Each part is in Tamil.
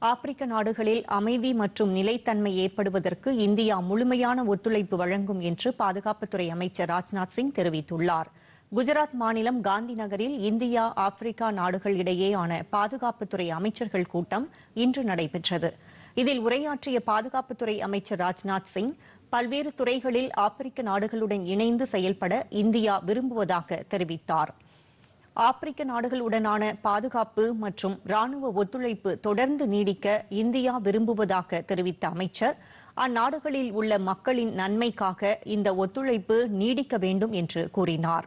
ஆப்பிரிக்க நாடுகளில் அமைதி மற்றும் நிலைத்தன்மை ஏற்படுவதற்கு இந்தியா முழுமையான ஒத்துழைப்பு வழங்கும் என்று பாதுகாப்புத்துறை அமைச்சர் ராஜ்நாத் சிங் தெரிவித்துள்ளார். குஜராத் மாநிலம் காந்தி நகரில் இந்தியா ஆப்பிரிக்கா நாடுகள் இடையேயான பாதுகாப்புத்துறை அமைச்சர்கள் கூட்டம் இன்று நடைபெற்றது. இதில் உரையாற்றிய பாதுகாப்புத்துறை அமைச்சர் ராஜ்நாத் சிங், பல்வேறு துறைகளில் ஆப்பிரிக்க நாடுகளுடன் இணைந்து செயல்பட இந்தியா விரும்புவதாக தெரிவித்தார். ஆப்பிரிக்க நாடுகளுடனான பாதுகாப்பு மற்றும் ராணுவ ஒத்துழைப்பு தொடர்ந்து நீடிக்க இந்தியா விரும்புவதாக தெரிவித்த அமைச்சர், அந்நாடுகளில் உள்ள மக்களின் நன்மைக்காக இந்த ஒத்துழைப்பு நீடிக்க வேண்டும் என்று கூறினார்.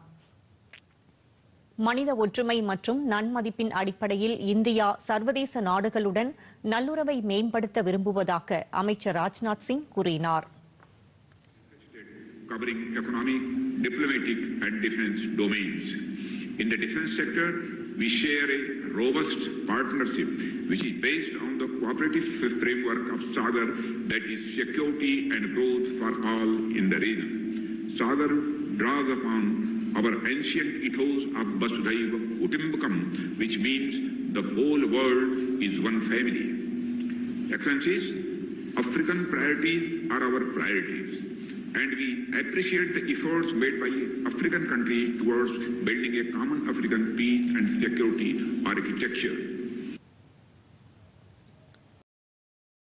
மனித ஒற்றுமை மற்றும் நன்மதிப்பின் அடிப்படையில் இந்தியா சர்வதேச நாடுகளுடன் நல்லுறவை மேம்படுத்த விரும்புவதாக அமைச்சர் ராஜ்நாத் சிங் கூறினார். Covering economic, diplomatic and defense domains. In the defense sector, we share a robust partnership which is based on the cooperative framework of SAGAR, that is security and growth for all in the region. SAGAR draws upon our ancient ethos of Vasudhaiva Kutumbakam, which means the whole world is one family. Excellencies, African priorities are our priorities, and we appreciate the efforts made by African countries towards building a common African peace and security architecture.